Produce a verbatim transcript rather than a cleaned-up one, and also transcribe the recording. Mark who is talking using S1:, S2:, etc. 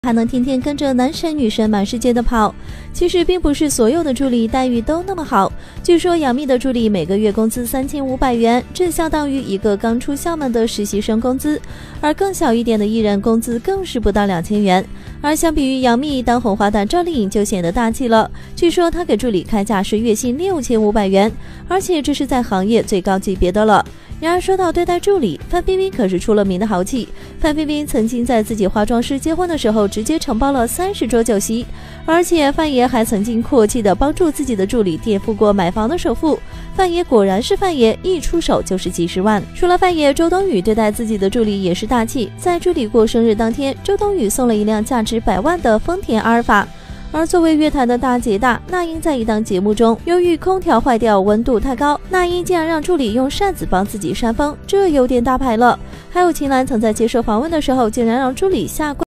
S1: 还能天天跟着男神女神满世界的跑。其实并不是所有的助理待遇都那么好。据说杨幂的助理每个月工资三千五百元，这相当于一个刚出校门的实习生工资。而更小一点的艺人工资更是不到两千元。而相比于杨幂，当红花旦赵丽颖就显得大气了。据说她给助理开价是月薪六千五百元，而且这是在行业最高级别的了。然而说到对待助理，范冰冰可是出了名的豪气。范冰冰曾经在自己化妆师结婚的时候，直接承包了三十桌酒席，而且范爷还曾经阔气的帮助自己的助理垫付过买房的首付。范爷果然是范爷，一出手就是几十万。除了范爷，周冬雨对待自己的助理也是大气。在助理过生日当天，周冬雨送了一辆价值百万的丰田阿尔法。而作为乐坛的大姐大，那英在一档节目中，由于空调坏掉，温度太高，那英竟然让助理用扇子帮自己扇风，这有点大牌了。还有秦岚曾在接受访问的时候，竟然让助理下跪。